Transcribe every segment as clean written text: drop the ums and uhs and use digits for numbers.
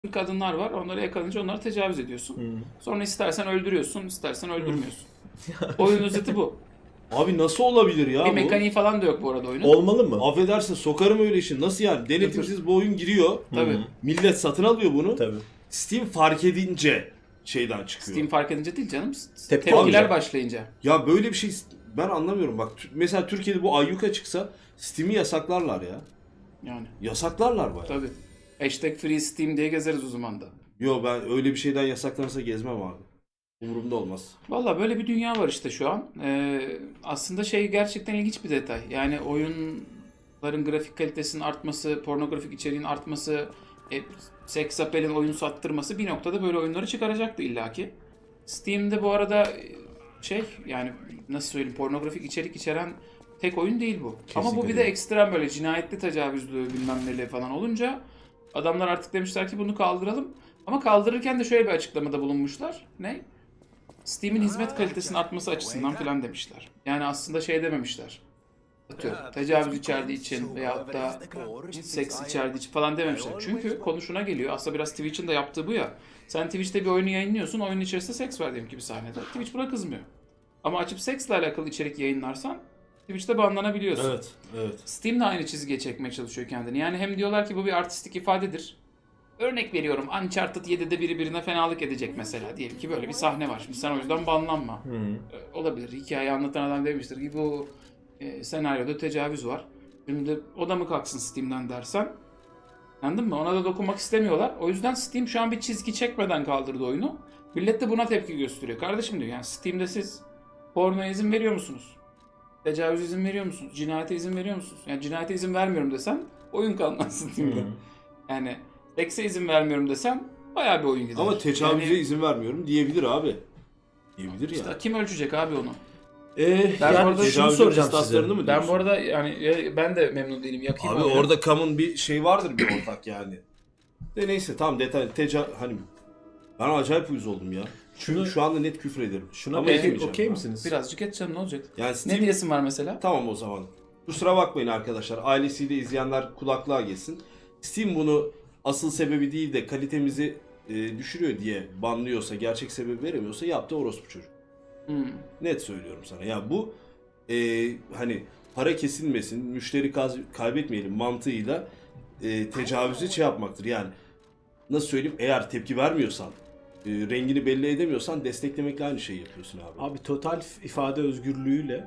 kadınlar var. Onları yakalayınca onları tecavüz ediyorsun. Sonra istersen öldürüyorsun, istersen öldürmüyorsun. Oyun özeti bu. Abi nasıl olabilir ya Bir bu? mekaniği falan da yok bu arada oyunun. Olmalı mı? Affedersin, sokarım öyle işi. Nasıl yani? Denetimsiz bu oyun giriyor. Tabii. Millet satın alıyor bunu. Tabii. Steam fark edince şeyden çıkıyor. Steam fark edince değil canım. Tepki Tepkiler alacak. başlayınca. Ya böyle bir şey ben anlamıyorum. Bak mesela Türkiye'de bu ayyuka çıksa Steam'i yasaklarlar ya. Yani. Yasaklarlar bayağı. Tabii. Hashtag free Steam diye gezeriz o zaman da. Yo, ben öyle bir şeyden yasaklanırsa gezmem abi. Umurumda olmaz. Valla böyle bir dünya var işte şu an. Aslında şey gerçekten ilginç bir detay. Yani oyunların grafik kalitesinin artması, pornografik içeriğin artması, seks apelin oyun sattırması bir noktada böyle oyunları çıkaracaktı illaki. Steam'de bu arada yani nasıl söyleyeyim, pornografik içerik içeren tek oyun değil bu. Ama bu bir de ekstrem böyle cinayetli, tecavüzlü bilmem neli falan olunca adamlar artık demişler ki bunu kaldıralım. Ama kaldırırken de şöyle bir açıklamada bulunmuşlar. Ne? Steam'in hizmet kalitesinin artması açısından falan demişler. Yani aslında şey dememişler. Atıyorum, tecavüz içerdiği için veyahut da seks içerdiği için falan dememişler. Çünkü konu şuna geliyor. Aslında biraz Twitch'in de yaptığı bu ya. Sen Twitch'te bir oyunu yayınlıyorsun. Oyunun içerisinde seks var diyelim ki bir sahnede. Twitch buna kızmıyor. Ama açıp seksle alakalı içerik yayınlarsan Twitch'te banlanabiliyorsun. Evet, evet. Steam de aynı çizgiye çekmeye çalışıyor kendini. Yani hem diyorlar ki bu bir artistik ifadedir. Örnek veriyorum, Uncharted 7'de biri birine fenalık edecek mesela. Diyelim ki böyle bir sahne var. Şimdi sen o yüzden banlanma. Olabilir. Hikayeyi anlatan adam demiştir ki bu senaryoda tecavüz var. Şimdi o da mı kalksın Steam'den dersen. Anladın mı? Ona da dokunmak istemiyorlar. O yüzden Steam şu an bir çizgi çekmeden kaldırdı oyunu. Millet de buna tepki gösteriyor. Kardeşim diyor, yani Steam'de siz pornoya izin veriyor musunuz? Tecavüz izin veriyor musunuz? Cinayete izin veriyor musunuz? Yani cinayete izin vermiyorum desen oyun kalmaz Steam'de. Yani sekse izin vermiyorum desem bayağı bir oyun gider. Ama tecavüze yani, izin vermiyorum diyebilir abi. Diyebilir işte ya. kim ölçecek abi onu? Yani orada şunu soracağım size. Kıstaslarını mı Ben diyorsun? bu arada yani ben de memnun değilim. Yakayım Abi oyunu. orada kamun bir şey vardır bir ortak yani. De neyse tamam, detay hani ben acayip uyuz oldum ya. Şu anda net küfür ederim. Şuna Ama peki etmeyeceğim okey ya. misiniz? Birazcık edeceğim, ne olacak? Yani Steam... Ne diyesin var mesela? Tamam o zaman. Kusura bakmayın arkadaşlar. Ailesiyle izleyenler kulaklığa geçsin. Steam bunu asıl sebebi değil de kalitemizi düşürüyor diye banlıyorsa, gerçek sebebi veremiyorsa yaptığı orospu çocuk. Net söylüyorum sana. Ya bu hani para kesilmesin, müşteri kaybetmeyelim mantığıyla tecavüzü şey yapmaktır. Yani nasıl söyleyeyim, eğer tepki vermiyorsan, rengini belli edemiyorsan desteklemekle aynı şeyi yapıyorsun abi. Abi total ifade özgürlüğüyle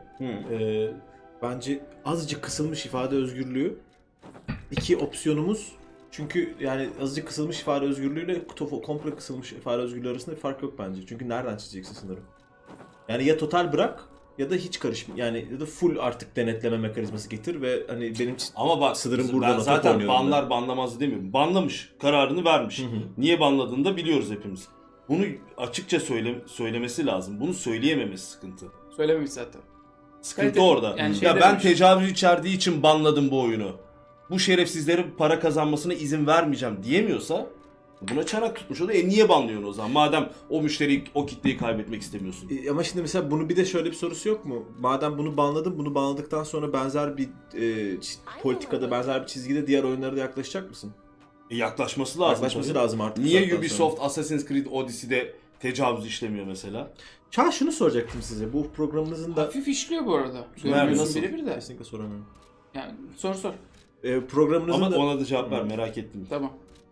bence azıcık kısılmış ifade özgürlüğü iki opsiyonumuz. Çünkü yani azıcık kısılmış ifade özgürlüğüyle komple kısılmış ifade özgürlüğü arasında bir fark yok bence. Çünkü nereden çizeceksin sınırı? Yani ya total bırak ya da hiç karışma. Yani ya da full artık denetleme mekanizması getir ve hani benim ama bak sınırım buradan ben atıp zaten oynuyorum banlar banlamaz demiyorum. Banlamış, kararını vermiş. Niye banladığını da biliyoruz hepimiz. Bunu açıkça söylemesi lazım. Bunu söyleyememesi sıkıntı. Söylememiş zaten. Sıkıntı orada. Yani ya ben tecavüz içerdiği için banladım bu oyunu. Bu şerefsizlerin para kazanmasına izin vermeyeceğim diyemiyorsa buna çanak tutmuş o da. Niye banlıyorsun o zaman? Madem o müşteriyi, o kitleyi kaybetmek istemiyorsun. Ama şimdi mesela bunu bir de şöyle bir sorusu yok mu? Madem bunu banladın, bunu banladıktan sonra benzer bir politikada, benzer bir çizgide diğer oyunlara da yaklaşacak mısın? Yaklaşması lazım. Yaklaşması lazım artık. Niye Ubisoft Assassin's Creed Odyssey'de tecavüz işlemiyor mesela? Şunu soracaktım size. Bu programınızın da... Hafif işliyor bu arada. Nasıl? Birebir de. Kesinlikle soramıyorum. Yani sor. Programınızın ama da... ona da cevap ver, merak ettim. Tamam.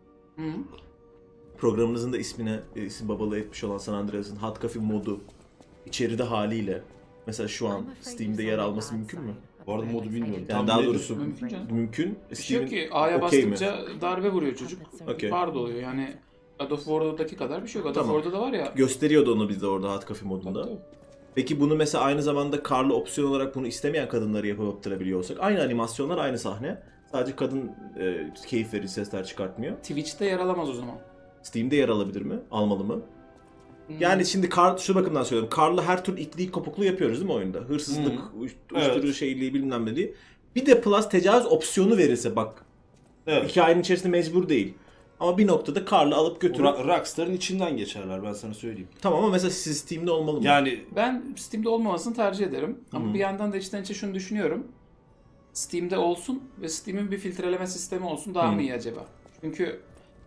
Programınızın da ismine isim babalığı etmiş olan San Andreas'ın Hot Coffee modu içeride haliyle mesela şu an Steam'de yer alması mümkün mü? Bu arada modu bilmiyorum. Yani daha doğrusu mümkün. Bir şey yok ki. Steam'in A'ya okey bastıkça darbe vuruyor çocuk. Okay. Bar doluyor yani. God of War'daki kadar bir şey yok. God of War'da da var ya. Gösteriyordu onu bizde orada Hot Coffee modunda. Tabii. Peki bunu mesela aynı zamanda karlı opsiyon olarak bunu istemeyen kadınları yaptırabiliyor olsak, aynı animasyonlar, aynı sahne. Sadece kadın keyif verici sesler çıkartmıyor. Twitch'te yer alamaz o zaman. Steam'de yer alabilir mi? Almalı mı? Yani şimdi şu bakımdan söylüyorum. Karlı her türlü itliği kopukluğu yapıyoruz değil mi oyunda? Hırsızlık, uyuşturucu şeyliği bilmem ne değil. Bir de plus tecavüz opsiyonu verirse bak. Evet. Hikayenin içerisinde mecbur değil. Ama bir noktada karlı alıp götürüp... Rockstar'ın içinden geçerler, ben sana söyleyeyim. Tamam ama mesela siz Steam'de olmalı mı? Yani ben Steam'de olmamasını tercih ederim. Ama bir yandan da içten içe şunu düşünüyorum. Steam'de olsun ve Steam'in bir filtreleme sistemi olsun daha mı iyi acaba? Çünkü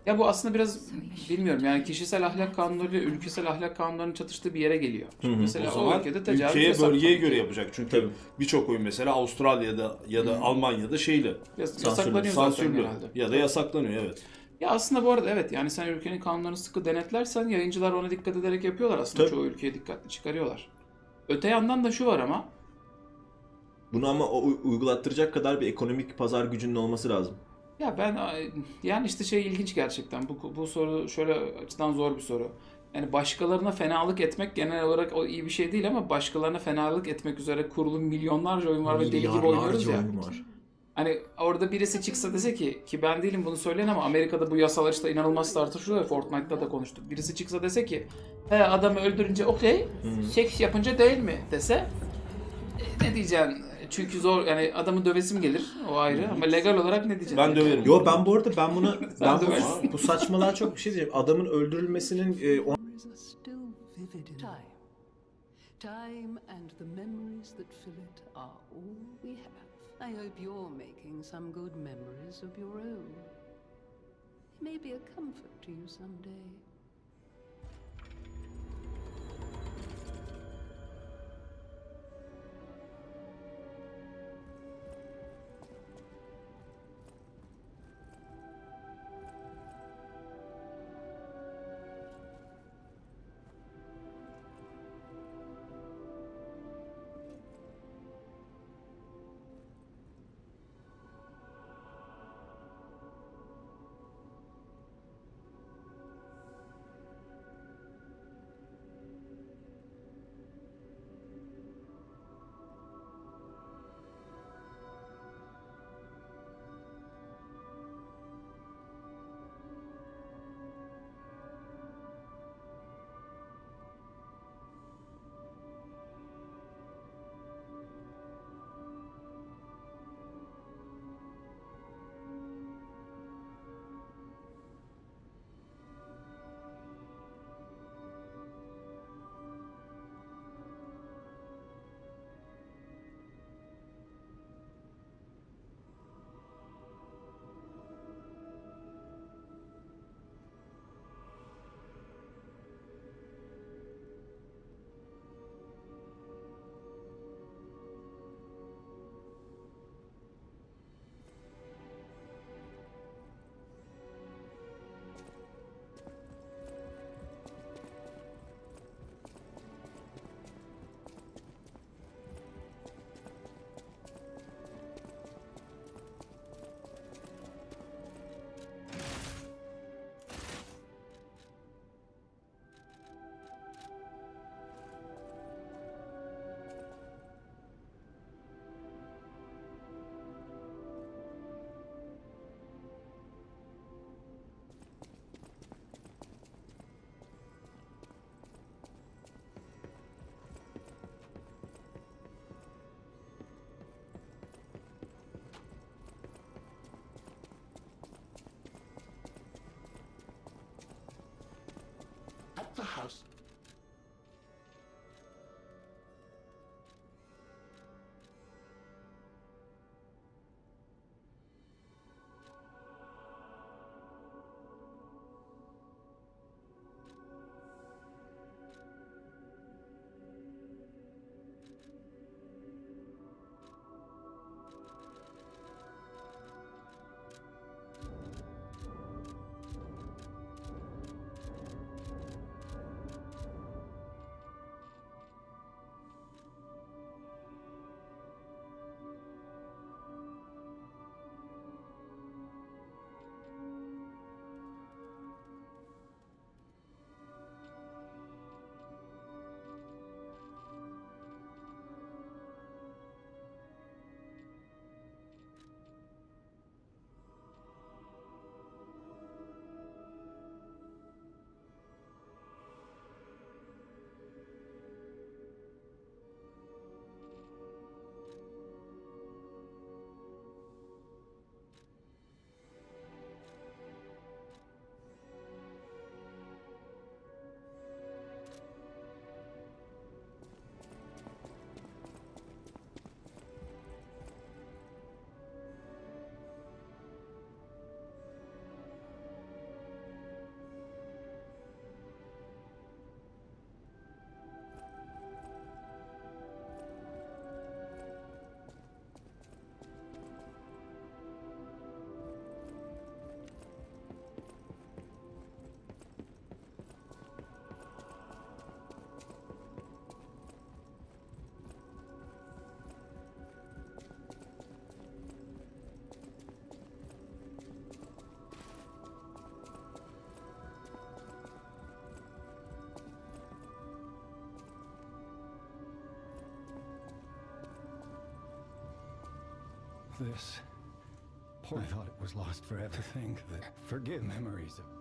Ya bu aslında biraz bilmiyorum yani kişisel ahlak kanunları ile ülkesel ahlak kanunlarının çatıştığı bir yere geliyor. Çünkü mesela O zaman ülkede tecavüz ülkeye, yasak bölgeye tabii göre ki. yapacak. Çünkü Tabii. birçok oyun mesela Avustralya'da ya da Almanya'da şeyli, Yasaklanıyor zaten sansürlü genelde. ya da yasaklanıyor, evet. Ya aslında bu arada evet yani sen ülkenin kanunlarını sıkı denetlersen yayıncılar ona dikkat ederek yapıyorlar aslında. Tabii. Çoğu ülkeye dikkatli çıkarıyorlar. Öte yandan da şu var ama Bunu ama uygulattıracak kadar bir ekonomik pazar gücünün olması lazım. ya ben yani işte şey ilginç gerçekten. Bu soru şöyle açıdan zor bir soru. Yani başkalarına fenalık etmek genel olarak o iyi bir şey değil ama başkalarına fenalık etmek üzere kurulu milyonlarca oyun var ve deli gibi oynuyoruz ya. oyun var. Hani orada birisi çıksa dese ki ben değilim bunu söyleyen ama Amerika'da bu yasalar işte inanılmaz tartışılıyor ya, Fortnite'da da konuştuk. Birisi çıksa dese ki adamı öldürünce okey, seks yapınca değil mi dese ne diyeceksin? Çünkü zor yani adamı dövesim gelir o ayrı ama legal olarak ne diyeceksin? Ben döverim. Yo ben bu arada ben buna döversin. bu saçmalığa çok bir şey diyeceğim. Adamın öldürülmesinin Memories are still vivid in time. Time and the memories that fill it are all we have. I hope you're making some good memories of your own. It may be a comfort to you someday. At the house. This. I thought it was lost forever. To think that forgive memories of.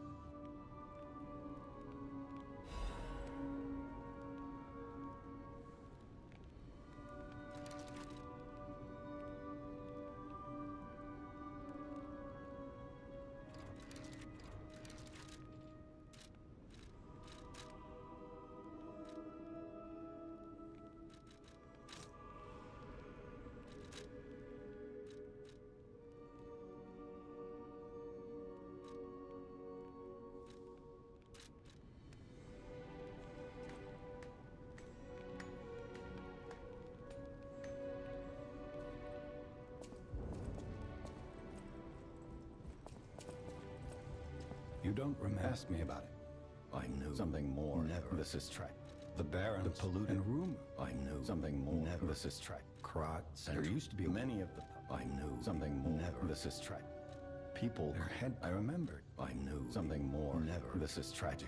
You don't remember. Ask me about it. I knew something more. Never. This is track. The Barons, the polluted and rumor. I knew something more. Never. This is track. Krot. There used to be many of the. I knew something more. Never. This is track. People. Their head. I remembered. I knew something more. Never. This is tragic.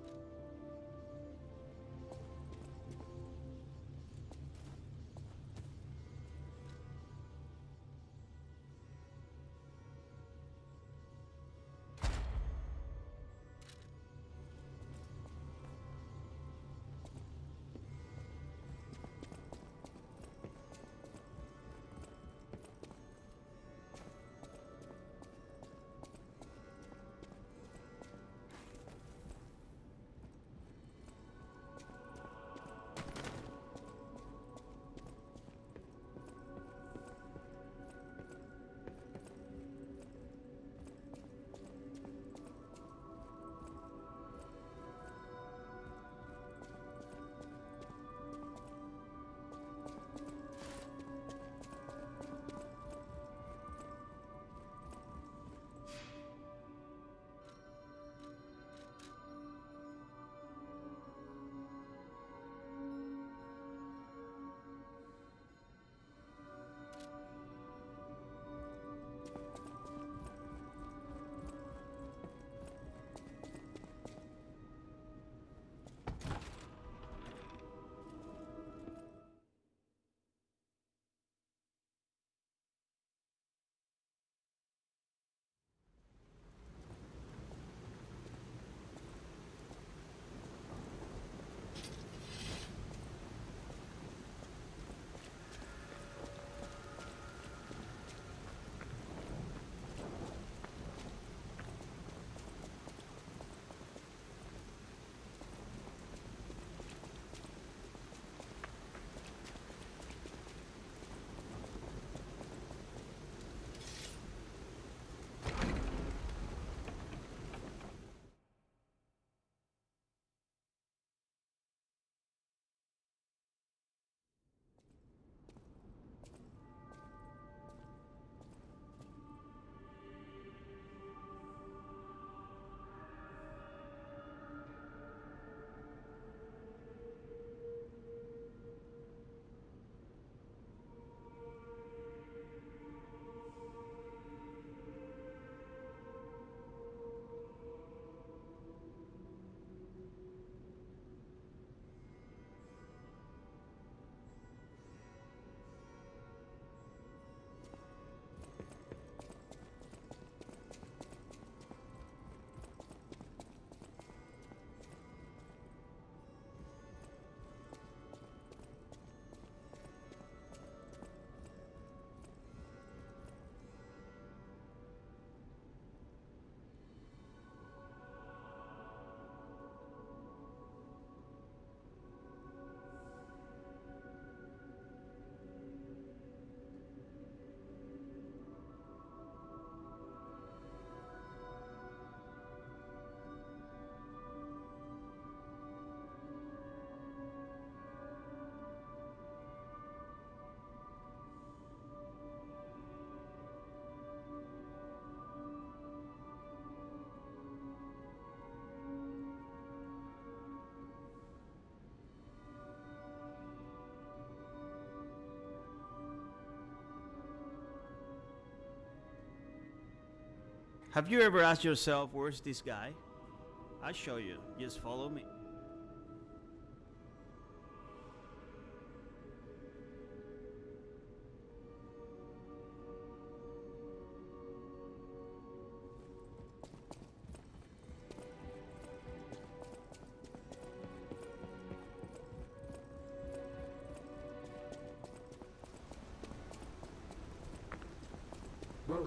Have you ever asked yourself, where's this guy? I'll show you. Just follow me.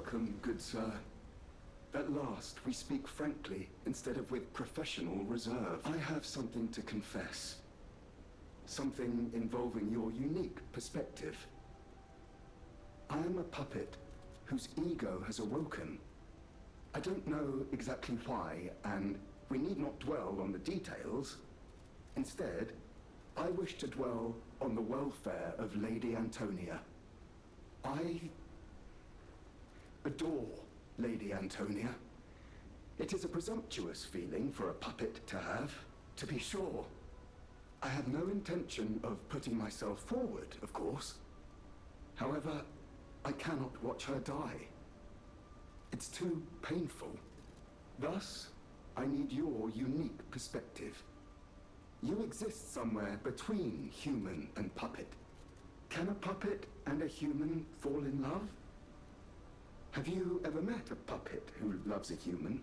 Welcome, good sir. At last, we speak frankly instead of with professional reserve. I have something to confess. Something involving your unique perspective. I am a puppet whose ego has awoken. I don't know exactly why, and we need not dwell on the details. Instead, I wish to dwell on the welfare of Lady Antonia. I adore Lady Antonia. It is a presumptuous feeling for a puppet to have, to be sure. I have no intention of putting myself forward, of course. However, I cannot watch her die. It's too painful. Thus, I need your unique perspective. You exist somewhere between human and puppet. Can a puppet and a human fall in love? Have you ever met a puppet who loves a human?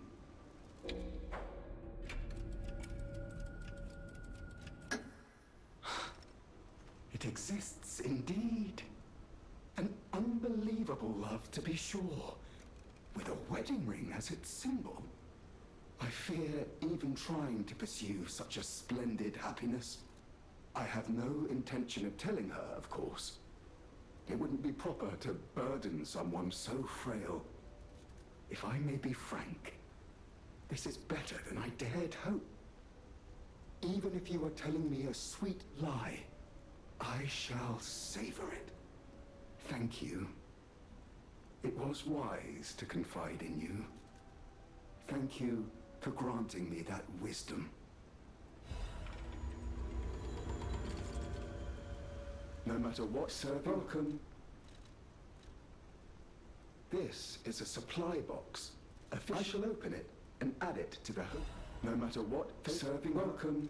It exists indeed. An unbelievable love, to be sure, with a wedding ring as its symbol. I fear even trying to pursue such a splendid happiness. I have no intention of telling her, of course. It wouldn't be proper to burden someone so frail. If I may be frank, this is better than I dared hope. Even if you are telling me a sweet lie, I shall savor it. Thank you. It was wise to confide in you. Thank you for granting me that wisdom. No matter what serving. Welcome. This is a supply box. I shall open it and add it to the home. No matter what serving. Welcome.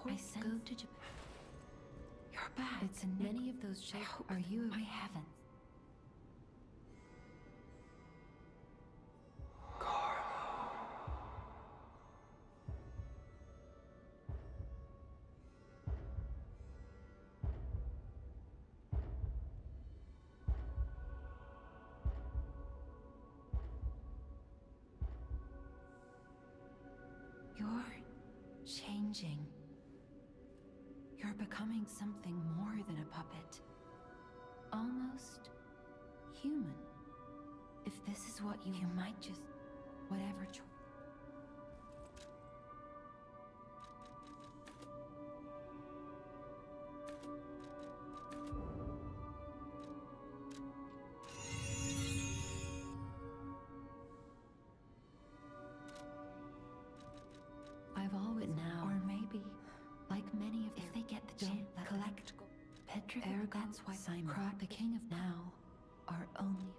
I sense go to Japan. You're back. It's in many of those shapes. Are you? My heavens. You're changing. You're becoming something more than a puppet. Almost human. If this is what you might just... whatever choice. I've always now, or maybe, like many of if they get the chance, collect Petra. That's why Simon, the king of now, are only.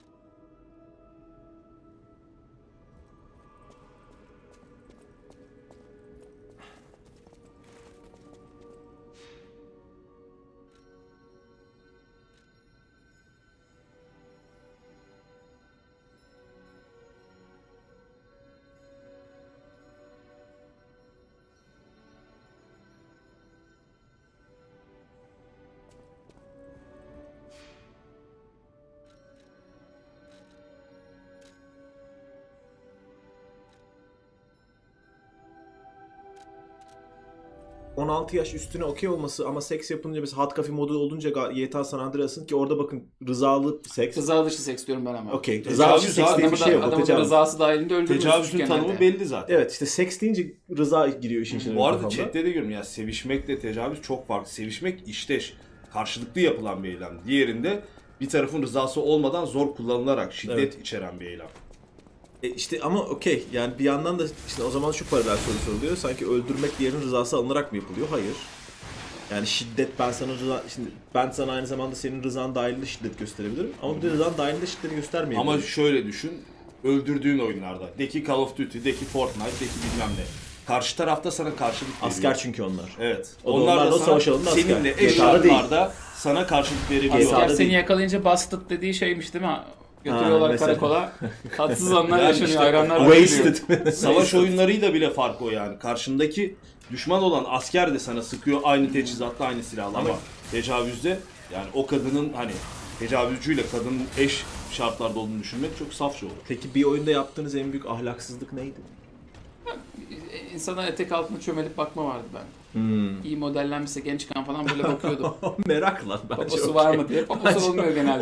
...16 yaş üstüne okey olması ama seks yapınca mesela Hot Coffee modu olunca GTA San Andreas'ın ki orada bakın rızalı seks. Rıza dışı seks diyorum ben ama. Okey. Rıza dışı seks diye bir şey yok. Adamın rızası dahilinde öldürülmüş. Tecavüzün tanımı belli zaten. Evet işte seks deyince rıza giriyor işin içine. Bu arada chatte de görüyorum ya, sevişmekle tecavüz çok farklı. Sevişmek işteş, karşılıklı yapılan bir eylem. Diğerinde bir tarafın rızası olmadan zor kullanılarak şiddet içeren bir eylem. İşte ama okey yani bir yandan da işte o zaman şu paralel soru soruluyor. Sanki öldürmek diğerinin rızası alınarak mı yapılıyor? Hayır. Yani şiddet ben sana aynı zamanda senin rızan dahilinde şiddet gösterebilirim. Ama bir de rızan dahilinde şiddeti göstermeyebilirim. Ama şöyle düşün. Öldürdüğün oyunlarda. De ki Call of Duty, de ki Fortnite, de ki bilmem ne. Karşı tarafta sana karşılık veriyor. Asker çünkü onlar. Evet. Onlar da savaş alanında asker. Seninle eş şartlarda sana karşılık verebiliyor. Asker seni yakalayınca busted dediği şeymiş değil mi? Götürüyorlar karakola. Tatsız anlar yaşanıyor. Işte, hayranlar wasted. Savaş oyunlarıyla bile fark o yani. Karşındaki düşman olan asker de sana sıkıyor aynı teçhizatla, aynı silahla ama tecavüzde yani o kadının hani tecavüzcüyle kadının eş şartlarda olduğunu düşünmek çok safça olur. Peki bir oyunda yaptığınız en büyük ahlaksızlık neydi? İnsana etek altına çömelip bakma vardı ben. İyi modellenmişse gençken falan böyle bakıyordum. Merak lan bence. Poposu var mı diye. Poposu olmuyor genelde.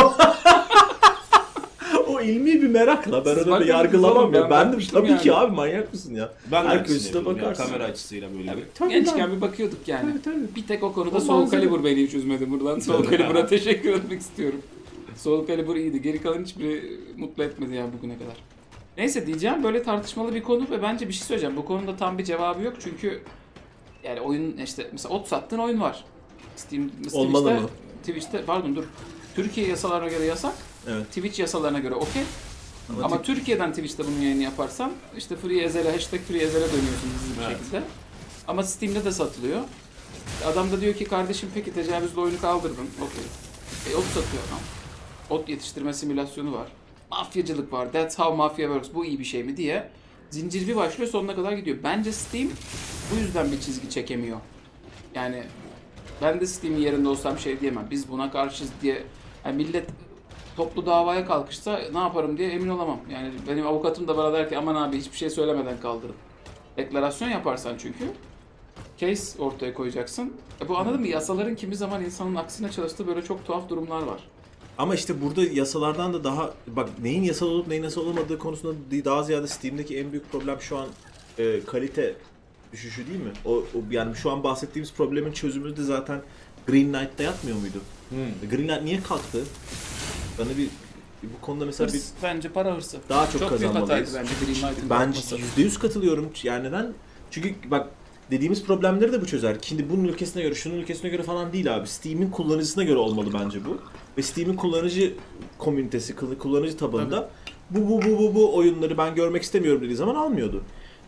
O ilmi bir merakla. Ben onu yargılamam ya. Ben de tabii yani. Ki abi manyak mısın ya? Ben her köşede bakarsın. Kamera açısıyla böyle. Tabii, gençken bir bakıyorduk yani. Tabii. Bir tek o konuda Soul Calibur beni hiç üzmedi buradan. Soul Calibur'a teşekkür etmek istiyorum. Soul Calibur iyiydi. Geri kalan hiçbiri mutlu etmedi yani bugüne kadar. Neyse diyeceğim böyle tartışmalı bir konu ve bence bir şey söyleyeceğim. Bu konuda tam bir cevabı yok çünkü yani oyun işte mesela ot sattığın oyun var. Olmalı mı? Twitch'te pardon dur. Türkiye yasalarına göre yasak. Evet. Twitch yasalarına göre okey. Ama Türkiye'den Twitch'te bunun yayını yaparsan işte #FreeEzel'e dönüyorsun hızlı bir şekilde. Ama Steam'de de satılıyor. Adam da diyor ki kardeşim peki tecavüzlü oyunu kaldırdın. Okey. Ot satıyor adam. Ot yetiştirme simülasyonu var. Mafyacılık var. That's how mafia works. Bu iyi bir şey mi diye. Zincir bir başlıyor sonuna kadar gidiyor. Bence Steam bu yüzden bir çizgi çekemiyor. Yani ben de Steam'in yerinde olsam şey diyemem. Biz buna karşıyız diye. Yani millet toplu davaya kalkışsa ne yaparım diye emin olamam. Yani benim avukatım da bana der ki aman abi hiçbir şey söylemeden kaldırın. Deklarasyon yaparsan çünkü case ortaya koyacaksın. Bu anladın mı? Yasaların kimi zaman insanın aksine çalıştığı böyle çok tuhaf durumlar var. Ama işte burada yasalardan da daha bak neyin yasal olup neyin yasal olmadığı konusunda daha ziyade Steam'deki en büyük problem şu an kalite düşüşü değil mi? O yani şu an bahsettiğimiz problemin çözümü de zaten Green Knight'ta yatmıyor muydu? Green Knight niye kalktı? Bana bu konuda mesela bence para hırsı. Daha çok kazanmalıyız. Bence Green Knight'ın bence %100 katılıyorum. Yani neden? Çünkü bak dediğimiz problemleri de bu çözer. Şimdi bunun ülkesine göre, şunun ülkesine göre falan değil abi. Steam'in kullanıcısına göre olmalı bence bu. Ve Steam'in kullanıcı komünitesi, kullanıcı tabanında bu oyunları ben görmek istemiyorum dediği zaman almıyordu.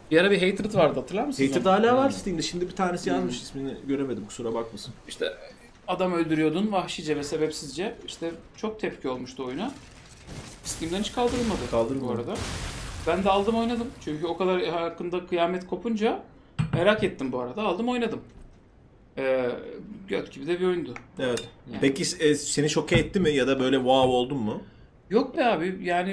Bir ara bir Hatred vardı, hatırlar mısınız? Hatred onu? hala var Steam'de. Şimdi bir tanesi yazmış, ismini göremedim, kusura bakmasın. İşte adam öldürüyordun vahşice ve sebepsizce. İşte çok tepki olmuştu oyuna. Steam'den hiç kaldırılmadı. Kaldırılmadı. Bu arada. Ben de aldım oynadım. Çünkü o kadar hakkında kıyamet kopunca merak ettim bu arada. Aldım oynadım. Göt gibi de bir oyundu. Evet. Yani. Peki seni şoke etti mi ya da böyle wow oldun mu? Yok be abi, yani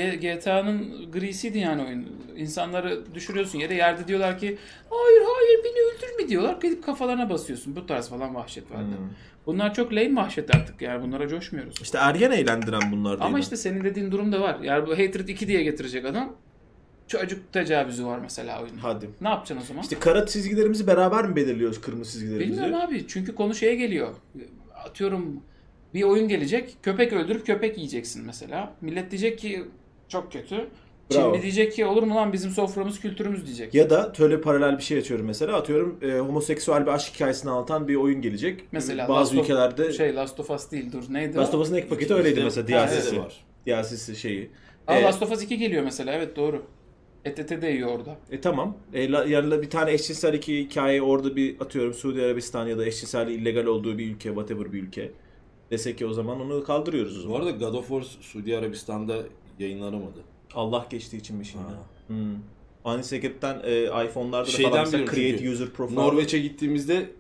GTA'nın grisiydi yani oyun. İnsanları düşürüyorsun yere, yerde diyorlar ki hayır hayır beni öldürme diyorlar. Gidip kafalarına basıyorsun. Bu tarz falan vahşet vardı. Bunlar çok lame vahşet artık, yani bunlara coşmuyoruz. İşte ergen eğlendiren bunlar değil Ama mi? işte senin dediğin durum da var. Yani bu Hatred 2 diye getirecek adam. Çocuk tecavüzü var mesela oyunda. Hadi. Ne yapacaksın o zaman? İşte kara çizgilerimizi beraber mi belirliyoruz, kırmızı çizgilerimizi? Bilmiyorum abi, çünkü konu şeye geliyor. Atıyorum bir oyun gelecek, köpek öldürüp köpek yiyeceksin mesela. Millet diyecek ki çok kötü. Bravo. Çinli diyecek ki olur mu lan, bizim soframız kültürümüz diyecek. Ya da şöyle paralel bir şey açıyorum mesela. Atıyorum homoseksüel bir aşk hikayesini anlatan bir oyun gelecek. Mesela bazı Last of- ülkelerde Last of Us değil, dur neydi Last of o? Us'ın ek paketi öyleydi mesela, DLC'si. var. DLC'si şeyi. Last of Us 2 geliyor mesela, evet doğru. ETT de yiyor orada. Tamam. Yarın bir tane eşcinsel hikaye orada bir atıyorum Suudi Arabistan ya da eşcinselliği illegal olduğu bir ülke, whatever bir ülke. Desek ki o zaman onu kaldırıyoruz o Bu zaman. arada God of War Suudi Arabistan'da yayınlanamadı. Allah geçtiği için mi şimdi? Ha. Aynı seketten iPhone'larda da Şeyden falan mesela biliyorum create çünkü, user profile. Norveç'e gittiğimizde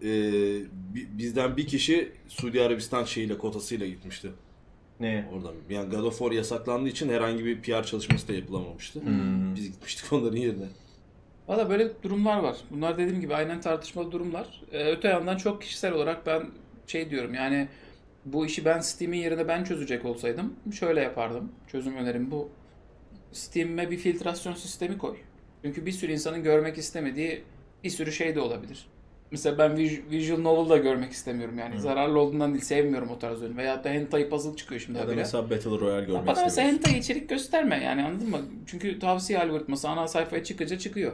bizden bir kişi Suudi Arabistan şeyiyle, kotasıyla gitmişti. Ne? Oradan. Yani God of War yasaklandığı için herhangi bir PR çalışması da yapılamamıştı. Biz gitmiştik onların yerine. Valla böyle durumlar var. Bunlar dediğim gibi aynen tartışmalı durumlar. Öte yandan çok kişisel olarak ben şey diyorum, yani bu işi ben Steam'in yerine ben çözecek olsaydım şöyle yapardım. Çözüm önerim bu. Steam'e bir filtrasyon sistemi koy. Çünkü bir sürü insanın görmek istemediği bir sürü şey de olabilir. Mesela ben visual novel da görmek istemiyorum yani. Zararlı olduğundan değil, sevmiyorum o tarz oyun. Veyahut da hentai puzzle çıkıyor şimdi Ya da habire. mesela Battle Royale görmek Bana mesela istemiyorsun. hentai içerik gösterme yani, anladın mı? Çünkü tavsiye algoritması ana sayfaya çıkınca çıkıyor.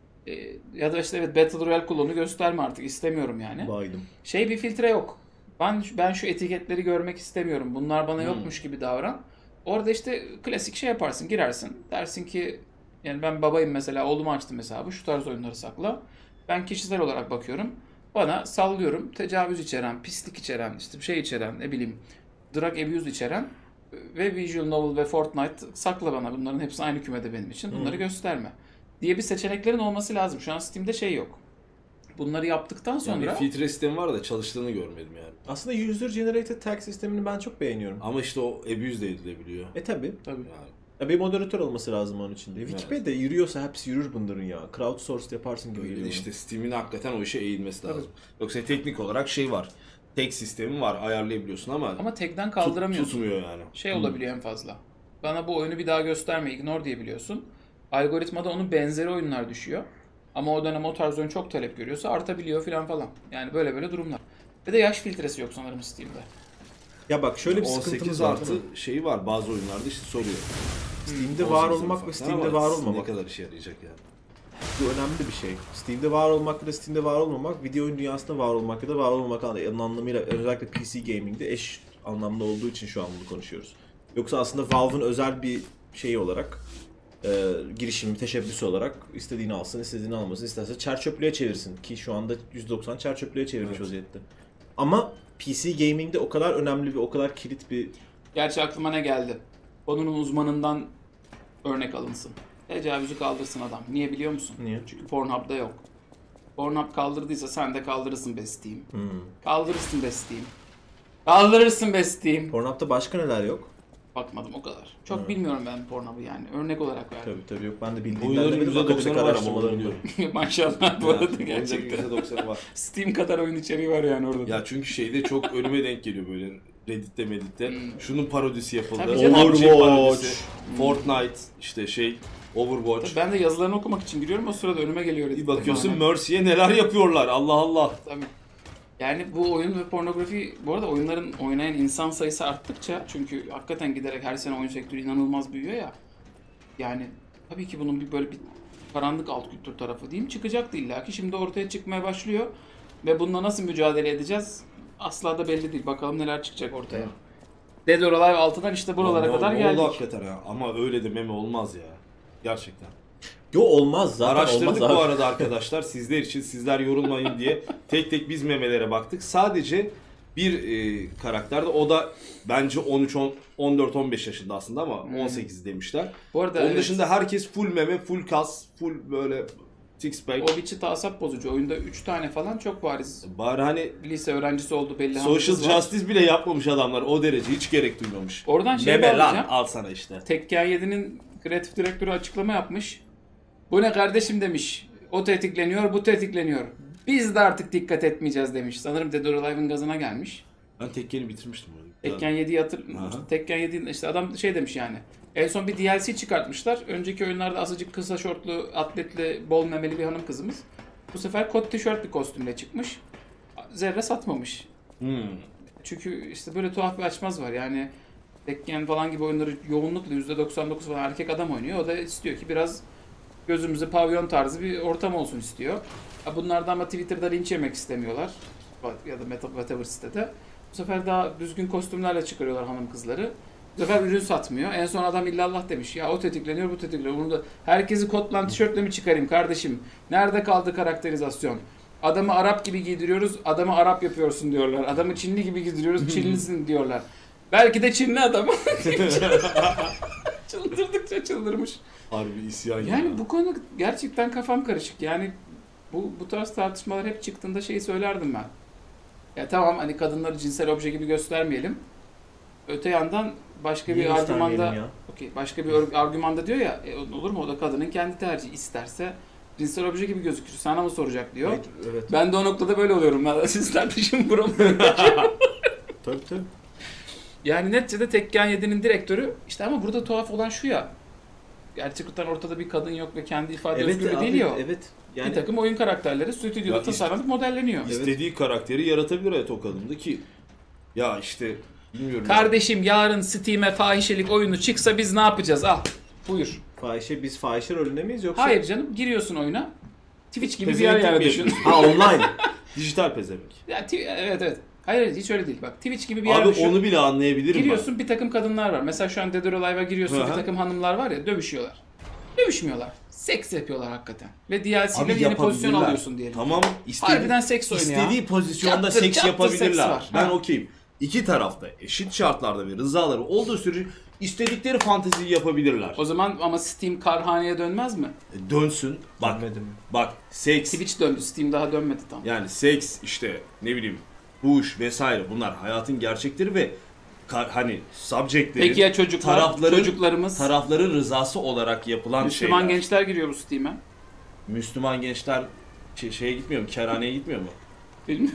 Ya da işte evet, Battle Royale klonu gösterme artık, istemiyorum yani. Baydım. Bir filtre yok. Ben şu etiketleri görmek istemiyorum. Bunlar bana yokmuş gibi davran. Orada işte klasik şey yaparsın, girersin. Dersin ki yani ben babayım mesela, oğluma açtım hesabı, şu tarz oyunları sakla. Ben kişisel olarak bakıyorum. Bana sallıyorum, tecavüz içeren, pislik içeren, işte şey içeren, ne bileyim, drug abuse içeren ve visual novel ve Fortnite sakla bana. Bunların hepsi aynı kümede benim için. Bunları gösterme diye bir seçeneklerin olması lazım. Şu an Steam'de şey yok. Bunları yaptıktan Yani sonra... bir filtre sistemi var da çalıştığını görmedim yani. Aslında user generated tag sistemini ben çok beğeniyorum. Ama işte o abuse de edilebiliyor. Tabi. Tabii. Yani Ya bir moderatör olması lazım onun içinde. Wikipedia yürüyorsa hepsi yürür bunların ya. Crowdsourced yaparsın gibi öyle geliyor. işte Steam'in hakikaten o işe eğilmesi lazım. Yoksa teknik olarak şey var. Tag sistemi var, ayarlayabiliyorsun ama Tag'den kaldıramıyorsun. tutmuyor yani. Şey olabiliyor en fazla. Bana bu oyunu bir daha gösterme, ignore diyebiliyorsun. Algoritmada onun benzeri oyunlar düşüyor. Ama o dönem o tarz oyun çok talep görüyorsa artabiliyor falan. Yani böyle durumlar. Ve de yaş filtresi yok sanırım Steam'de. Ya bak şöyle bir 18 sıkıntımız var değil mi? artı şeyi var bazı oyunlarda işte soruyor. Steam'de var 18 olmak ve ufak. Steam'de Ama var olmamak. Ne kadar işe yarayacak yani. Bu önemli bir şey. Steam'de var olmak ya da Steam'de var olmamak, video oyun dünyasında var olmak ya da var olmamak anlamıyla özellikle PC gaming'de eş anlamda olduğu için şu an bunu konuşuyoruz. Yoksa aslında Valve'ın özel bir şeyi olarak, girişimi, teşebbüsü olarak istediğini alsın, istediğini almasın, isterse çer çöplüğe çevirsin. Ki şu anda %90 çer çöplüğe çevirmiş vaziyette. Ama PC gaming'de o kadar önemli ve o kadar kilit bir... Gerçi aklıma ne geldi? Konunun uzmanından örnek alınsın. Tecavüzü kaldırsın adam. Niye biliyor musun? Niye? Çünkü Pornhub'da yok. Pornhub kaldırdıysa sen de kaldırırsın be Steam. Kaldırırsın be Steam. Kaldırırsın be Steam. Pornhub'da başka neler yok? Bakmadım o kadar. Çok bilmiyorum ben Pornhub'u yani. Örnek olarak verdim. Tabii yok, ben de bildiğimden Oyunların de akademik %90'ı var ama onu araştırmalarım biliyorum. Maşallah bu arada gerçekten. %90'ı var. Steam kadar oyun içeriği var yani orada. Ya çünkü şeyde çok önüme denk geliyor böyle Reddit'te Medit'te. Şunun parodisi yapıldı. Tabii canım. PUBG Overwatch. parodisi, Fortnite, işte Overwatch. Ben de yazılarını okumak için giriyorum, o sırada önüme geliyor. Bir bakıyorsun Mercy'ye neler yapıyorlar. Allah Allah. Tabii. Yani bu oyun ve pornografi, bu arada oyunların oynayan insan sayısı arttıkça, çünkü hakikaten giderek her sene oyun sektörü inanılmaz büyüyor ya. Yani tabii ki bunun bir karanlık alt kültür tarafı diyeyim çıkacaktı illa ki. Şimdi ortaya çıkmaya başlıyor ve bununla nasıl mücadele edeceğiz asla da belli değil. Bakalım neler çıkacak ortaya. Dead or Alive 6'dan işte buralara kadar Ne geldik. oldu hakikaten ya. Ama öyle de meme olmaz ya. Gerçekten. Yo olmaz zaten Araştırdık olmaz bu abi. arada arkadaşlar sizler için, sizler yorulmayın diye tek tek biz memelere baktık. Sadece bir karakterde, o da bence 14-15 yaşında aslında ama 18 demişler. Bu arada Onun evet, dışında herkes full meme, full kas, full böyle six pack. o biçi asap bozucu. Oyunda 3 tane falan çok bariz. Bari hani Lise öğrencisi oldu belli. social hamlesi var. justice bile yapmamış adamlar, o derece hiç gerek duymamış. Oradan şey Meme lan bağlayacağım. al sana işte. Tekken 7'nin kreatif direktörü açıklama yapmış. Bu ne kardeşim demiş. O tetikleniyor, bu tetikleniyor. Biz de artık dikkat etmeyeceğiz demiş. Sanırım Dead or Alive'ın gazına gelmiş. Ben Tekken'i bitirmiştim. Tekken 7'yi Aha. Tekken 7 işte adam şey demiş yani. En son bir DLC çıkartmışlar. Önceki oyunlarda azıcık kısa şortlu, atletli, bol memeli bir hanım kızımız. Bu sefer kot tişört bir kostümle çıkmış. Zerre satmamış. Çünkü işte böyle tuhaf bir açmaz var. Yani Tekken falan gibi oyunları yoğunlukla %99 falan erkek adam oynuyor. O da istiyor ki biraz gözümüze pavyon tarzı bir ortam olsun istiyor. Bunlardan ama Twitter'da linç yemek istemiyorlar. Ya da whatever sitede. Bu sefer daha düzgün kostümlerle çıkarıyorlar hanım kızları. Bu sefer ürün satmıyor. En son adam illallah demiş. Ya o tetikleniyor, bu tetikleniyor. Bunu da herkesi kotla tişörtle mi çıkarayım kardeşim? Nerede kaldı karakterizasyon? Adamı Arap gibi giydiriyoruz, adamı Arap yapıyorsun diyorlar. Adamı Çinli gibi giydiriyoruz, Çinlisin diyorlar. Belki de Çinli adam. Çıldırdıkça çıldırmış. Harbi isyan Yani bu konu gerçekten kafam karışık. Yani bu tarz tartışmalar hep çıktığında şeyi söylerdim ben. Ya tamam hani kadınları cinsel obje gibi göstermeyelim. Öte yandan başka Niye bir argümanda göstermeyelim ya? başka bir argümanda diyor ya olur mu o da kadının kendi tercihi, isterse cinsel obje gibi gözükür. Sana mı soracak diyor. Evet. Ben de o noktada böyle oluyorum. Ben siz tartışın buramı. Tabii tabii. Yani neticede Tekken 7'nin direktörü işte ama burada tuhaf olan şu ya. Gerçekten ortada bir kadın yok ve kendi ifade özgürlüğü değil ya. Evet. Bir takım oyun karakterleri stüdyoda Ya tasarlanıp modelleniyor. İstediği karakteri yaratabilir evet o kadında ki. Ya işte bilmiyorum. Kardeşim yarın Steam'e fahişelik oyunu çıksa biz ne yapacağız? Al buyur. Biz fahişe rolünde miyiz yoksa? Hayır canım giriyorsun oyuna. Twitch gibi bir Pezevenk yer yani gibi. düşün. Ha online. Dijital pezevenk. Ya, evet. Hayır hiç öyle değil bak. Twitch gibi bir yer Abi düşün. onu bile anlayabilirim Giriyorsun bir takım kadınlar var. Mesela şu an Dead or Alive'a giriyorsun Hı hı. bir takım hanımlar var ya dövüşüyorlar. Dövüşmüyorlar. Seks yapıyorlar hakikaten. Ve DLC ile yeni pozisyon alıyorsun diyelim. Tamam. Harbiden seks oyunu ya. İstediği pozisyonda Çattır, seks çattır yapabilirler. seks var. Ben Ha. okeyim. İki tarafta eşit şartlarda ve rızaları olduğu sürece istedikleri fanteziyi yapabilirler. O zaman ama Steam karhaneye dönmez mi? Dönsün. Bak. Dönmedim. Bak seks. Twitch döndü. Steam daha dönmedi tam. Yani seks işte ne bileyim buş vesaire bunlar hayatın gerçekleri ve hani subjectlerin Peki ya çocuklar? Çocuklarımız? tarafların rızası olarak yapılan Müslüman şeyler. gençler giriyor bu Steam'e. Müslüman gençler şeye gitmiyor mu? Kerhaneye gitmiyor mu? Bilmiyorum.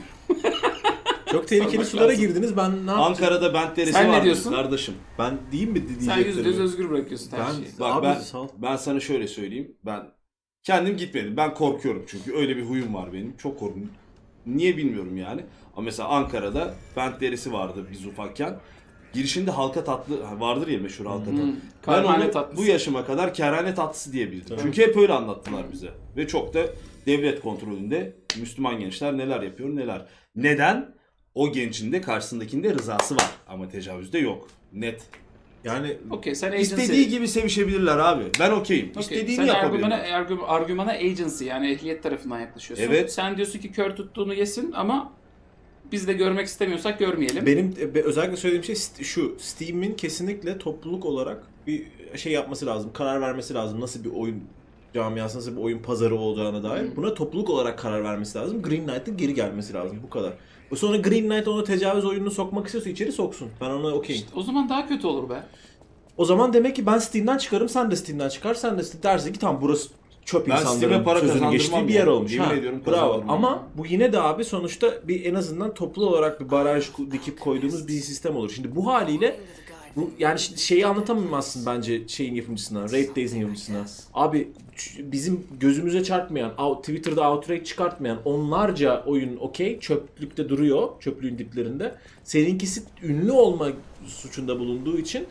Çok tehlikeli Sormak sulara lazım. girdiniz. Ben ne yapacağım? Ankara'da bent deresi Sen ne var diyorsun? kardeşim. Ben diyeyim mi Sen diyeceklerimi? %100 özgür bırakıyorsun her şeyi. Bak Abi, ben sağ ol. ben sana şöyle söyleyeyim. Ben kendim gitmedim. Ben korkuyorum çünkü öyle bir huyum var benim. Çok korkuyorum. Niye bilmiyorum yani. Ama mesela Ankara'da bent derisi vardı biz ufakken. Girişinde halka tatlı vardır ya meşhur halka tatlı. Ben Kerhane onu tatlısı. bu yaşıma kadar kerhane tatlısı diye bildim. Çünkü hep öyle anlattılar bize. Ve çok da devlet kontrolünde Müslüman gençler neler yapıyor neler. Neden? O gencin de karşısındakinde rızası var ama tecavüzde yok. Net. Yani Okey sen agency. İstediği gibi sevişebilirler abi. Ben okeyim. Okey, İstediğini sen yapabilir. argümana agency yani ehliyet tarafından yaklaşıyorsun. Evet. Sen diyorsun ki kör tuttuğunu yesin ama biz de görmek istemiyorsak görmeyelim. benim özellikle söylediğim şey şu. Steam'in kesinlikle topluluk olarak bir şey yapması lazım. Karar vermesi lazım. Nasıl bir oyun camiası, nasıl bir oyun pazarı olacağına dair. Buna topluluk olarak karar vermesi lazım. Green Knight'ın geri gelmesi lazım. Bu kadar. Sonra Green Knight onu tecavüz oyununu sokmak istiyorsa içeri soksun. Ben ona okeyim. İşte o zaman daha kötü olur be. O zaman demek ki ben Steam'den çıkarım, sen de Steam'den çıkar, sen de dersin ki tamam burası çöp Ben Steam'e insanların para sözünün kazandırmam geçtiği bir yer yani. olmuş. Yemin Ha, ediyorum bravo. kazandırmam. Ama bu yine de abi sonuçta bir en azından toplu olarak bir baraj dikip koyduğumuz bir sistem olur. Şimdi bu haliyle bu yani şeyi anlatamazsın bence şeyin yapımcısına, Raid Days'in yapımcısına. Abi bizim gözümüze çarpmayan, Twitter'da outrage çıkartmayan onlarca oyun okey çöplükte duruyor, çöplüğün diplerinde. Seninkisi ünlü olma suçunda bulunduğu için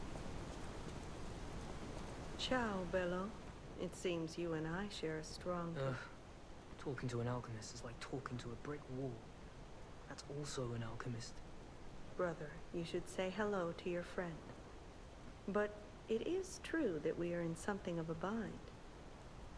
Ciao, Bello. It seems you and I share a strong... Talking to an alchemist is like talking to a brick wall. That's also an alchemist. Brother, you should say hello to your friend. But it is true that we are in something of a bind.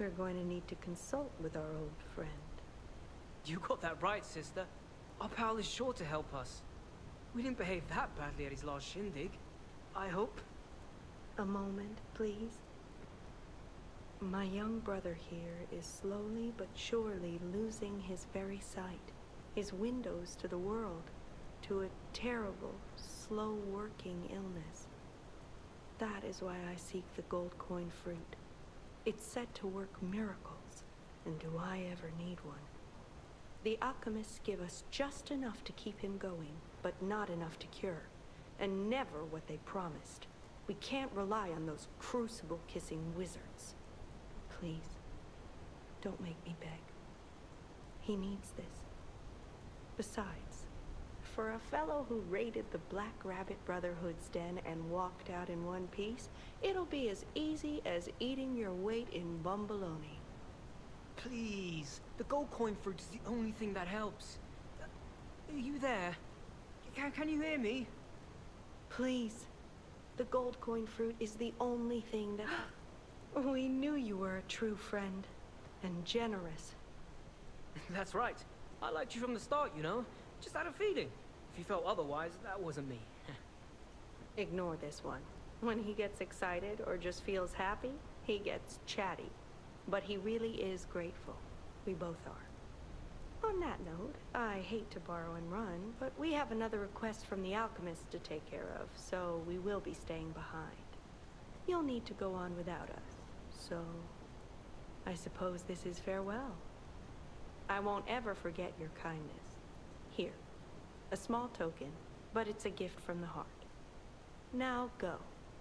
we're going to need to consult with our old friend. You got that right, sister. Our pal is sure to help us. We didn't behave that badly at his last shindig, I hope. A moment, please. My young brother here is slowly but surely losing his very sight, his windows to the world, to a terrible, slow-working illness. That is why I seek the gold coin fruit. It's said to work miracles, and do I ever need one? The alchemists give us just enough to keep him going, but not enough to cure, and never what they promised. We can't rely on those crucible-kissing wizards. Please, don't make me beg. He needs this. Besides, for a fellow who raided the Black Rabbit Brotherhood's den and walked out in one piece, it'll be as easy as eating your weight in bumbaloni. Please, the gold coin fruit is the only thing that helps. Are you there? Can you hear me? Please, the gold coin fruit is the only thing that... We knew you were a true friend, and generous. That's right. I liked you from the start, you know? Just had a feeling. If you felt otherwise, that wasn't me. Ignore this one. When he gets excited or just feels happy, he gets chatty. But he really is grateful. We both are. On that note, I hate to borrow and run, but we have another request from the alchemists to take care of, so we will be staying behind. You'll need to go on without us. So, I suppose this is farewell. I won't ever forget your kindness. Here, a small token, but it's a gift from the heart. Now go.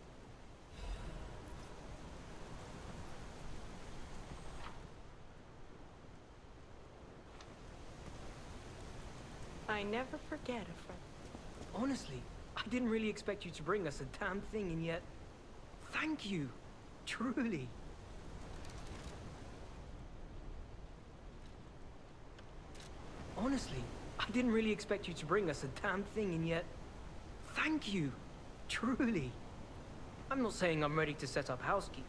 I never forget a friend. Honestly, I didn't really expect you to bring us a damn thing, and yet... Thank you. Truly. Honestly, I didn't really expect you to bring us a damn thing, and yet... Thank you. Truly. I'm not saying I'm ready to set up housekeeping.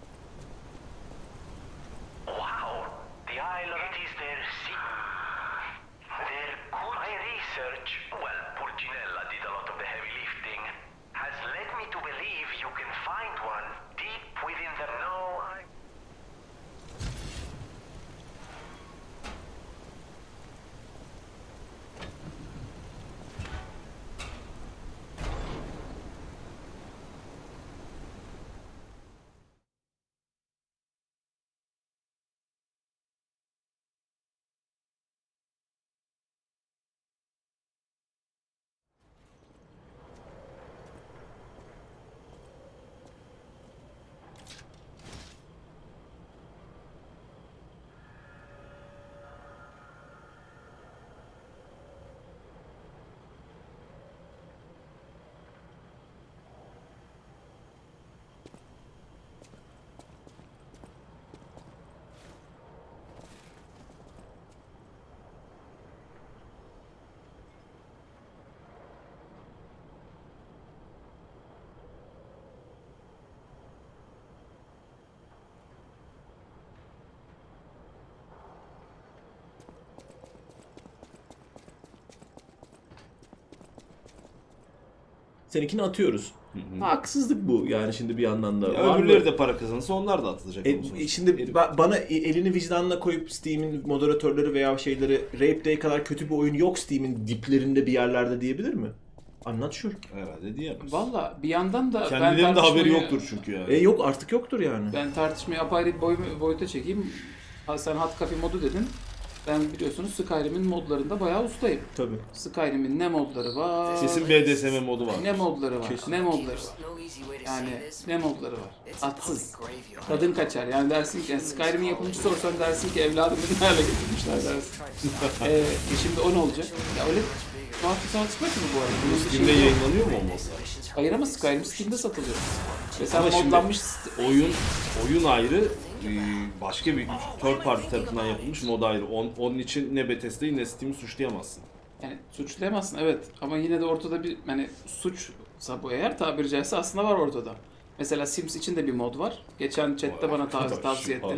Wow, the Isle of it is their sea. My research, well, Pulcinella did a lot of the heavy lifting, has led me to believe you can find one deep within the... No, Seninkini atıyoruz. Haksızlık bu yani şimdi bir yandan da. Ya öbürleri de para kazanırsa onlar da atılacak. Şimdi bana elini vicdanına koyup Steam'in moderatörleri veya şeyleri Rape Day kadar kötü bir oyun yok Steam'in diplerinde bir yerlerde diyebilir mi? I'm not sure. Herhalde diyemez. Valla bir yandan da kendilerinin de haberi yoktur çünkü yani. Yok artık yoktur yani. Ben tartışmayı apayrı bir boyuta çekeyim. Sen Hot Coffee modu dedin. Ben biliyorsunuz Skyrim'in modlarında bayağı ustayım. Tabii. Skyrim'in ne modları var? Kesin BDSM modu var. Ne modları var? Kesin. Ne modları var? Yani ne modları var? Atsız. Tadın kaçar. Yani dersin ki yani Skyrim'in yapımcısı sorsan dersin ki evladım ne hale getirmişler dersin. Şimdi o ne olacak? Ya öyle tuhaf bir tartışma ki bu arada. Steam'de yayınlanıyor mu o modlar? Hayır ama Skyrim Steam'de satılıyor. Mesela Ama modlanmış oyun ayrı, başka bir third party tarafından yapılmış mod ayrı. Onun için ne Bethesda'yı ne Steam'i suçlayamazsın. Yani suçlayamazsın evet ama yine de ortada bir hani suçsa bu eğer tabiri caizse aslında var ortada. Mesela Sims için de bir mod var. Geçen chatte bana tavsiye ettiler.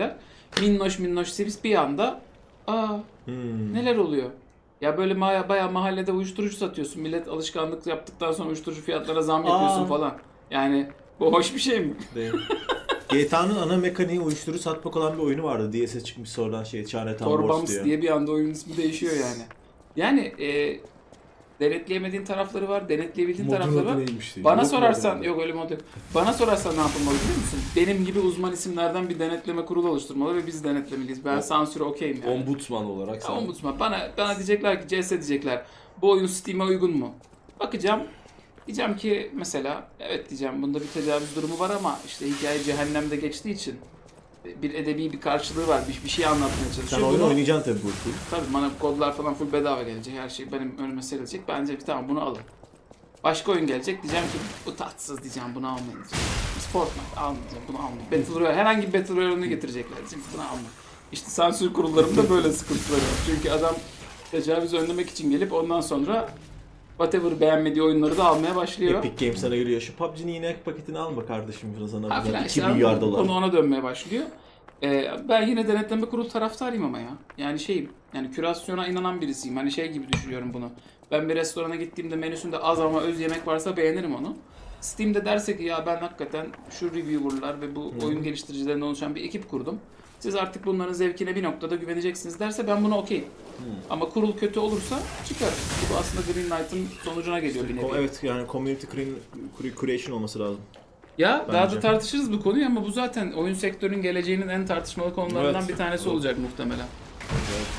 minnoş minnoş Sims bir anda neler oluyor? Ya böyle bayağı mahallede uyuşturucu satıyorsun. Millet alışkanlık yaptıktan sonra uyuşturucu fiyatlara zam yapıyorsun falan. Yani bu hoş bir şey mi? Değil. GTA'nın ana mekaniği uyuşturucu satmak olan bir oyunu vardı. DS'e çıkmış sonradan Chinatown Torbams Wars diye bir anda oyunun ismi değişiyor yani. Yani denetleyemediğin tarafları var, denetleyebildiğin tarafları var. Bana sorarsan, yok öyle mod yok. Bana sorarsan ne yapılmalı biliyor musun? Benim gibi uzman isimlerden bir denetleme kurulu oluşturmalı ve biz denetlemeliyiz. Ben sansüre okeyim yani. Ombudsman olarak sen. Ombudsman. Bana diyecekler ki CS diyecekler. Bu oyun Steam'e uygun mu? Bakacağım. Diyeceğim ki mesela evet diyeceğim bunda bir tecavüz durumu var ama işte hikaye cehennemde geçtiği için bir edebi bir karşılığı var. Bir şey anlatmaya çalışıyor. Sen oyunu oynayacaksın tabii bu full. Tabii bana kodlar falan full bedava gelecek. Her şey benim önüme serilecek. Bence ki tamam bunu alın. Başka oyun gelecek. Diyeceğim ki bu tatsız diyeceğim bunu almayın diyeceğim. Biz Fortnite almayacağım bunu almayın. Battle Royale herhangi bir Battle Royale'ını getirecekler diyeceğim ki bunu almayın. İşte sansür kurullarında böyle sıkıntıları var. Çünkü adam tecavüzü önlemek için gelip ondan sonra whatever beğenmediği oyunları da almaya başlıyor. Epic Games sana geliyor. Şu PUBG'nin yine paketini alma kardeşim biraz sana. Filan 2 milyar dolar. Konu ona dönmeye başlıyor. Ben yine denetleme kurulu taraftarıyım ama ya. Yani yani kürasyona inanan birisiyim. Hani şey gibi düşünüyorum bunu. Ben bir restorana gittiğimde menüsünde az ama öz yemek varsa beğenirim onu. Steam'de derse ki ya ben hakikaten şu reviewer'lar ve bu oyun geliştiricilerinden oluşan bir ekip kurdum. Siz artık bunların zevkine bir noktada güveneceksiniz derse ben buna okeyim. Ama kurul kötü olursa çıkar. Bu aslında Green Knight'ın sonucuna geliyor bir nevi. Evet yani community creation olması lazım. Ya Bence. daha da tartışırız bu konuyu ama bu zaten oyun sektörünün geleceğinin en tartışmalı konularından bir tanesi olacak muhtemelen. Evet.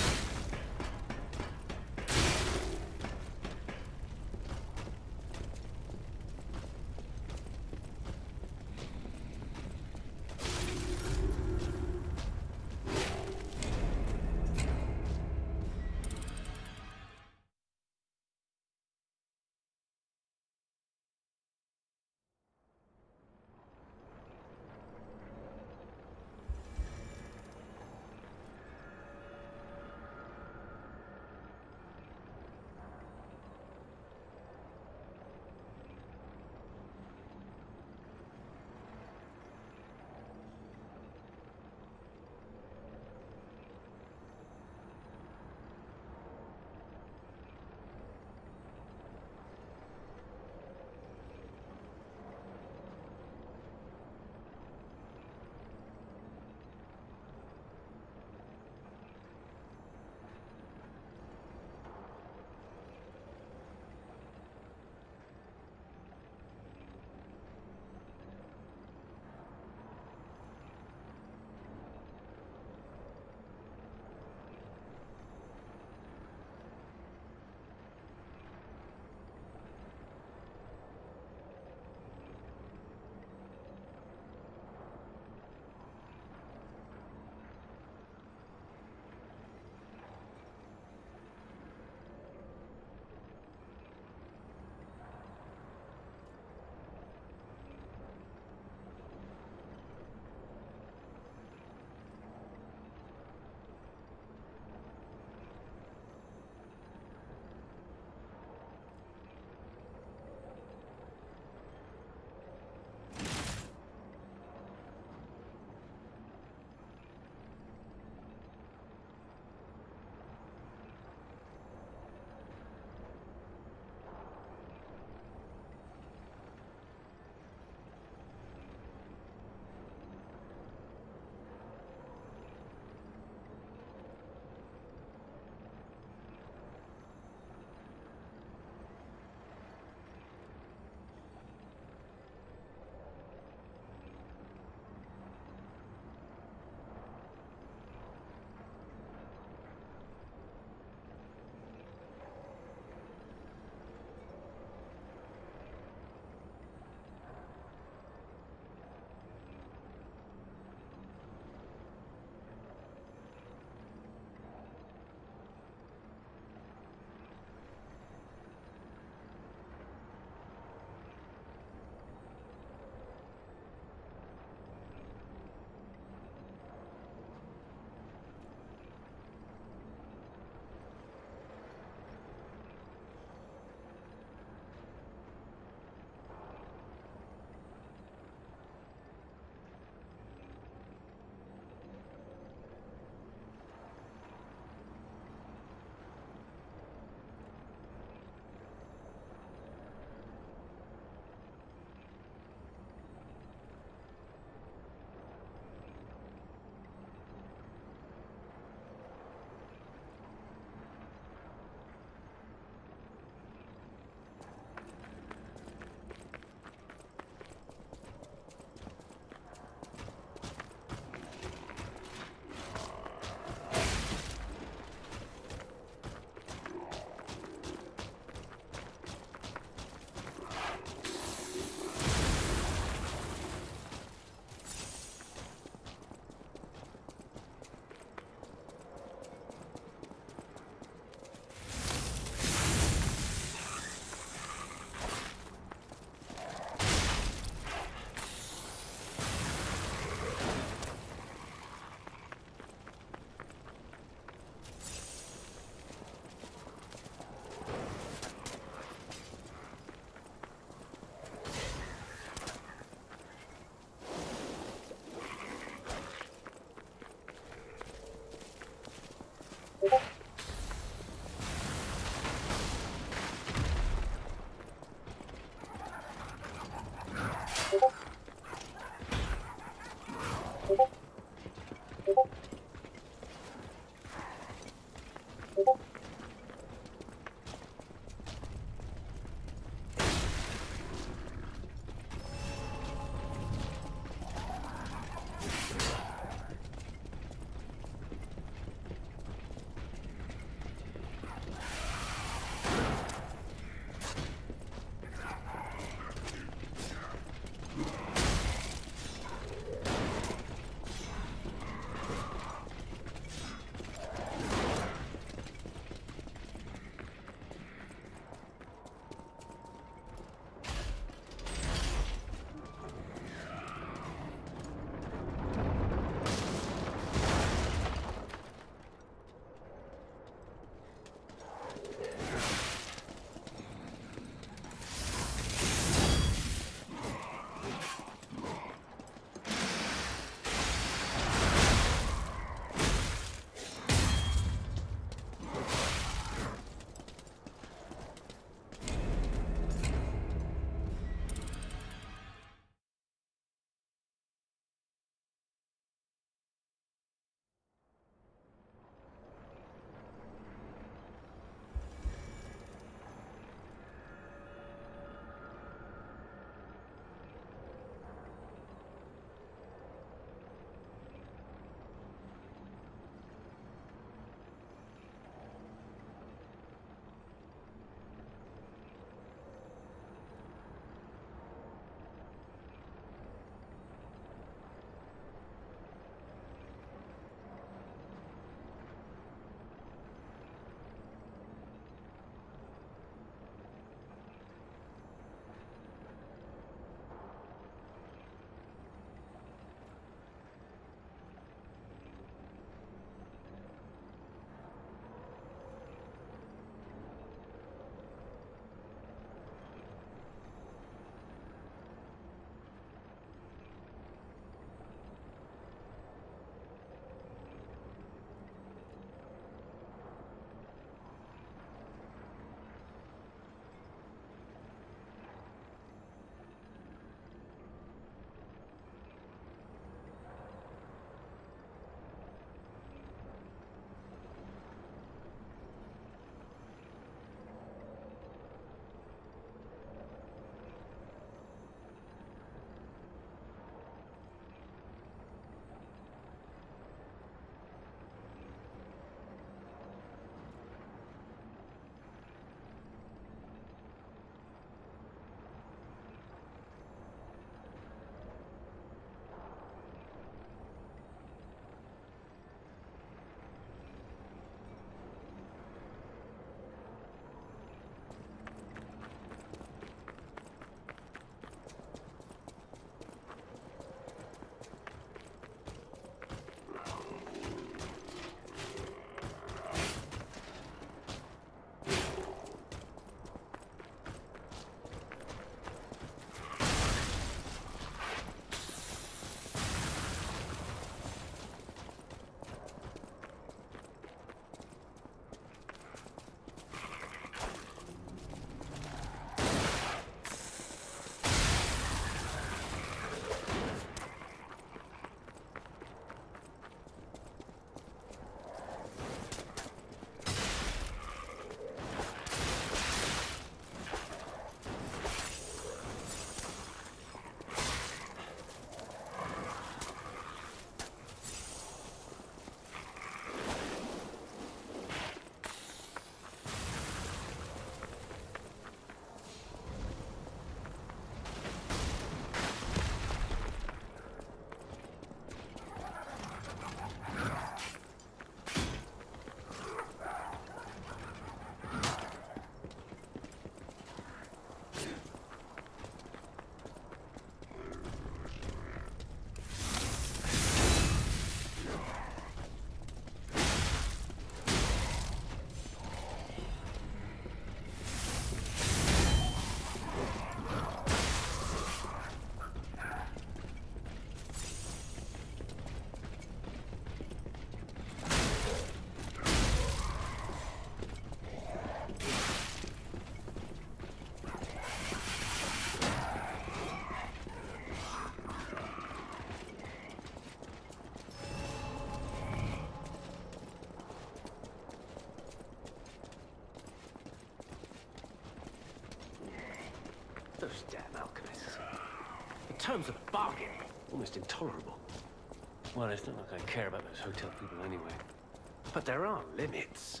Those damn alchemists. The terms of the bargain, almost intolerable. Well, it's not like I care about those hotel people anyway. But there are limits.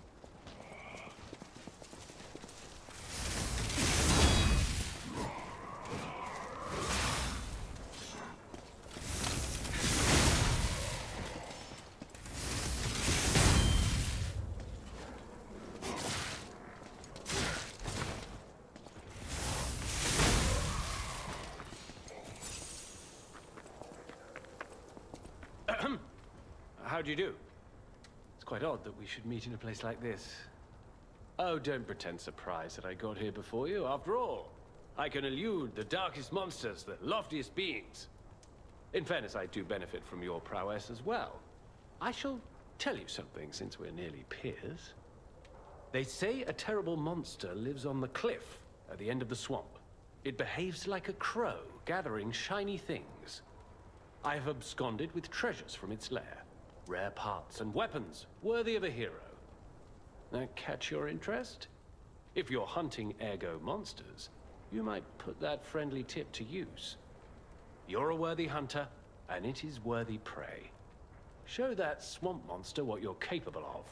How do you do? It's quite odd that we should meet in a place like this. Oh, don't pretend surprised that I got here before you. After all, I can elude the darkest monsters, the loftiest beings. In fairness, I do benefit from your prowess as well. I shall tell you something since we're nearly peers. They say a terrible monster lives on the cliff at the end of the swamp. It behaves like a crow, gathering shiny things. I have absconded with treasures from its lair. Rare parts and weapons, worthy of a hero. That catch your interest? If you're hunting ergo monsters, you might put that friendly tip to use. You're a worthy hunter, and it is worthy prey. Show that swamp monster what you're capable of.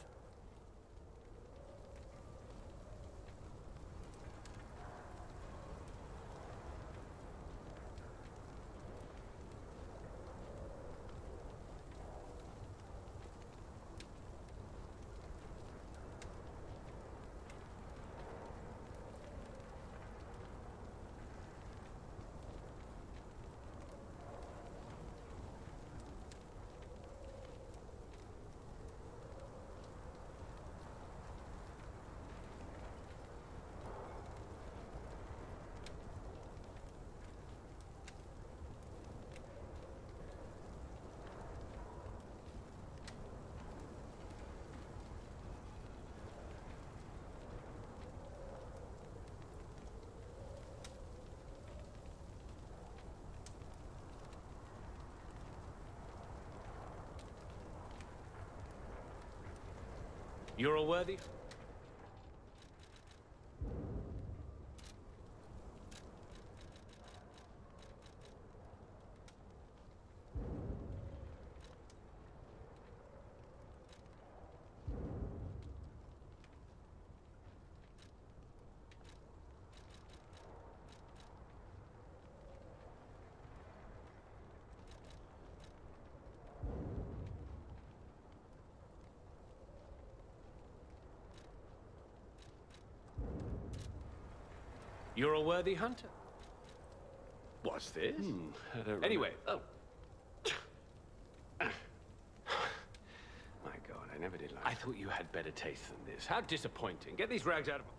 You're a worthy... You're a worthy hunter. What's this? Anyway, oh. My God, I never did like I thought you had better taste than this. How disappointing. Get these rags out of...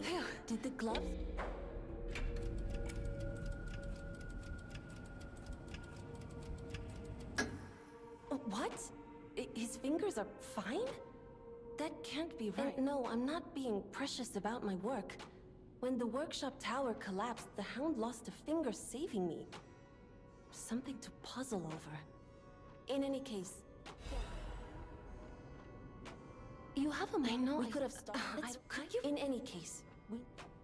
Did the gloves? What? His fingers are fine? That can't be right. And no, I'm not being precious about my work. When the workshop tower collapsed, the Hound lost a finger saving me. Something to puzzle over. In any case... You have a... I know, we could have stopped... In any case, we...